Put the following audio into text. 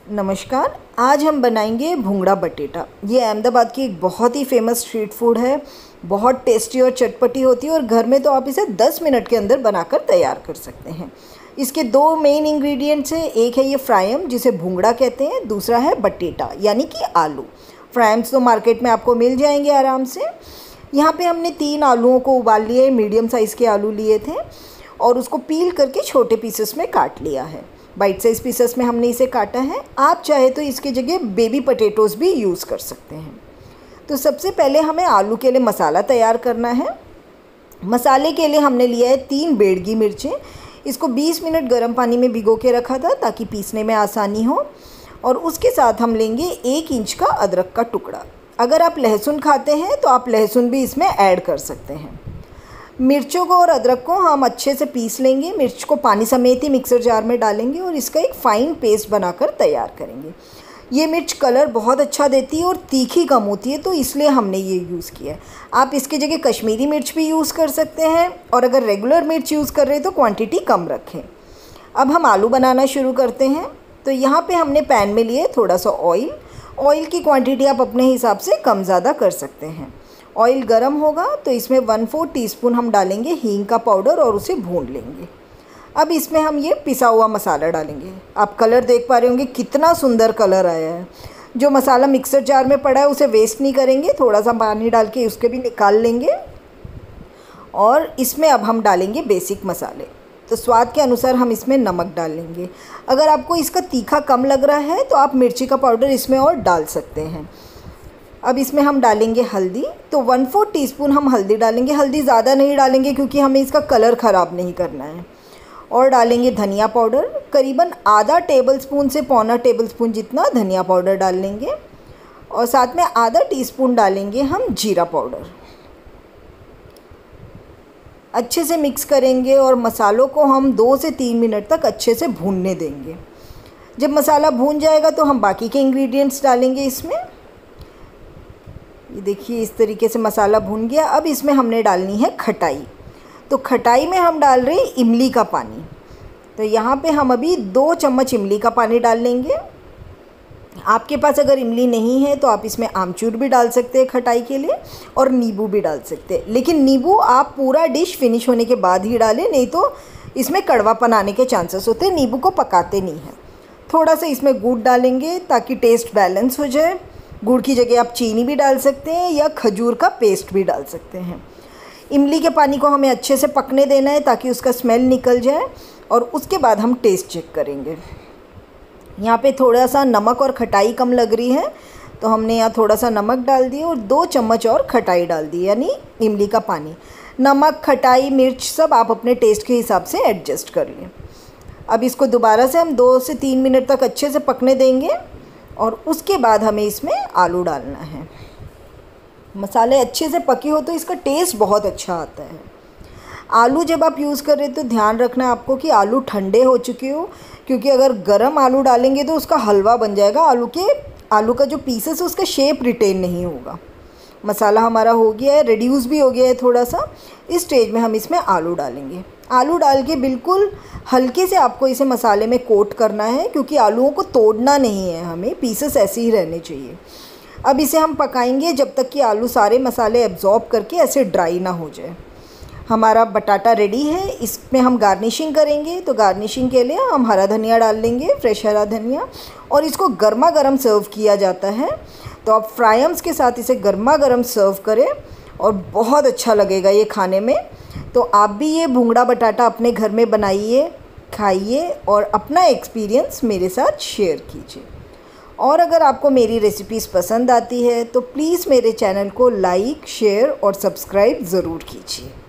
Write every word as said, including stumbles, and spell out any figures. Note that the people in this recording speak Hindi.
नमस्कार। आज हम बनाएंगे भुंगड़ा बटेटा। ये अहमदाबाद की एक बहुत ही फेमस स्ट्रीट फूड है। बहुत टेस्टी और चटपटी होती है और घर में तो आप इसे दस मिनट के अंदर बनाकर तैयार कर सकते हैं। इसके दो मेन इंग्रेडिएंट्स हैं। एक है ये फ्रायम जिसे भुंगड़ा कहते हैं, दूसरा है बटेटा यानी कि आलू। फ्रायम्स तो मार्केट में आपको मिल जाएंगे आराम से। यहाँ पे हमने तीन आलूओं को उबाल लिए, मीडियम साइज़ के आलू लिए थे और उसको पील करके छोटे पीसेस में काट लिया है। बाइट साइज़ पीसेस में हमने इसे काटा है। आप चाहे तो इसकी जगह बेबी पटेटोज़ भी यूज़ कर सकते हैं। तो सबसे पहले हमें आलू के लिए मसाला तैयार करना है। मसाले के लिए हमने लिया है तीन बेड़गी मिर्चें। इसको बीस मिनट गर्म पानी में भिगो के रखा था ताकि पीसने में आसानी हो। और उसके साथ हम लेंगे एक इंच का अदरक का टुकड़ा। अगर आप लहसुन खाते हैं तो आप लहसुन भी इसमें ऐड कर सकते हैं। मिर्चों को और अदरक को हम अच्छे से पीस लेंगे। मिर्च को पानी समेत ही मिक्सर जार में डालेंगे और इसका एक फ़ाइन पेस्ट बनाकर तैयार करेंगे। ये मिर्च कलर बहुत अच्छा देती है और तीखी कम होती है, तो इसलिए हमने ये यूज़ किया है। आप इसकी जगह कश्मीरी मिर्च भी यूज़ कर सकते हैं और अगर रेगुलर मिर्च यूज़ कर रहे हैं तो क्वांटिटी कम रखें। अब हम आलू बनाना शुरू करते हैं। तो यहाँ पे हमने पैन में लिए थोड़ा सा ऑयल। ऑयल की क्वांटिटी आप अपने हिसाब से कम ज़्यादा कर सकते हैं। ऑयल गरम होगा तो इसमें वन फोर टीस्पून हम डालेंगे हींग का पाउडर और उसे भून लेंगे। अब इसमें हम ये पिसा हुआ मसाला डालेंगे। आप कलर देख पा रहे होंगे कितना सुंदर कलर आया है। जो मसाला मिक्सर जार में पड़ा है उसे वेस्ट नहीं करेंगे, थोड़ा सा पानी डाल के उसके भी निकाल लेंगे। और इसमें अब हम डालेंगे बेसिक मसाले। तो स्वाद के अनुसार हम इसमें नमक डाल लेंगे। अगर आपको इसका तीखा कम लग रहा है तो आप मिर्ची का पाउडर इसमें और डाल सकते हैं। अब इसमें हम डालेंगे हल्दी। तो वन फोर टीस्पून हम हल्दी डालेंगे। हल्दी ज़्यादा नहीं डालेंगे क्योंकि हमें इसका कलर ख़राब नहीं करना है। और डालेंगे धनिया पाउडर। करीबन आधा टेबलस्पून से पौना टेबलस्पून जितना धनिया पाउडर डाल लेंगे। और साथ में आधा टीस्पून डालेंगे हम जीरा पाउडर। अच्छे से मिक्स करेंगे और मसालों को हम दो से तीन मिनट तक अच्छे से भूनने देंगे। जब मसाला भून जाएगा तो हम बाकी के इंग्रेडिएंट्स डालेंगे इसमें। ये देखिए इस तरीके से मसाला भून गया। अब इसमें हमने डालनी है खटाई। तो खटाई में हम डाल रहे हैं इमली का पानी। तो यहाँ पे हम अभी दो चम्मच इमली का पानी डाल लेंगे। आपके पास अगर इमली नहीं है तो आप इसमें आमचूर भी डाल सकते हैं खटाई के लिए, और नींबू भी डाल सकते हैं। लेकिन नींबू आप पूरा डिश फिनिश होने के बाद ही डालें, नहीं तो इसमें कड़वापन आने के चांसेस होते हैं। नींबू को पकाते नहीं हैं। थोड़ा सा इसमें गुड़ डालेंगे ताकि टेस्ट बैलेंस हो जाए। गुड़ की जगह आप चीनी भी डाल सकते हैं या खजूर का पेस्ट भी डाल सकते हैं। इमली के पानी को हमें अच्छे से पकने देना है ताकि उसका स्मेल निकल जाए और उसके बाद हम टेस्ट चेक करेंगे। यहाँ पे थोड़ा सा नमक और खटाई कम लग रही है तो हमने यहाँ थोड़ा सा नमक डाल दिया और दो चम्मच और खटाई डाल दी, यानी इमली का पानी। नमक, खटाई, मिर्च सब आप अपने टेस्ट के हिसाब से एडजस्ट कर लें। अब इसको दोबारा से हम दो से तीन मिनट तक अच्छे से पकने देंगे और उसके बाद हमें इसमें आलू डालना है। मसाले अच्छे से पके हो तो इसका टेस्ट बहुत अच्छा आता है। आलू जब आप यूज़ कर रहे हो तो ध्यान रखना है आपको कि आलू ठंडे हो चुके हो, क्योंकि अगर गर्म आलू डालेंगे तो उसका हलवा बन जाएगा। आलू के आलू का जो पीसेस है उसका शेप रिटेन नहीं होगा। मसाला हमारा हो गया है, रिड्यूस भी हो गया है थोड़ा सा। इस स्टेज में हम इसमें आलू डालेंगे। आलू डाल के बिल्कुल हल्के से आपको इसे मसाले में कोट करना है, क्योंकि आलूओं को तोड़ना नहीं है हमें, पीसेस ऐसे ही रहने चाहिए। अब इसे हम पकाएंगे जब तक कि आलू सारे मसाले एब्जॉर्ब करके ऐसे ड्राई ना हो जाए। हमारा बटाटा रेडी है। इसमें हम गार्निशिंग करेंगे। तो गार्निशिंग के लिए हम हरा धनिया डाल लेंगे, फ्रेश हरा धनिया, और इसको गर्मा गर्म सर्व किया जाता है। तो आप फ्रायम्स के साथ इसे गर्मा गर्म सर्व करें और बहुत अच्छा लगेगा ये खाने में। तो आप भी ये भुंगड़ा बटाटा अपने घर में बनाइए, खाइए और अपना एक्सपीरियंस मेरे साथ शेयर कीजिए। और अगर आपको मेरी रेसिपीज़ पसंद आती है तो प्लीज़ मेरे चैनल को लाइक, शेयर और सब्सक्राइब ज़रूर कीजिए।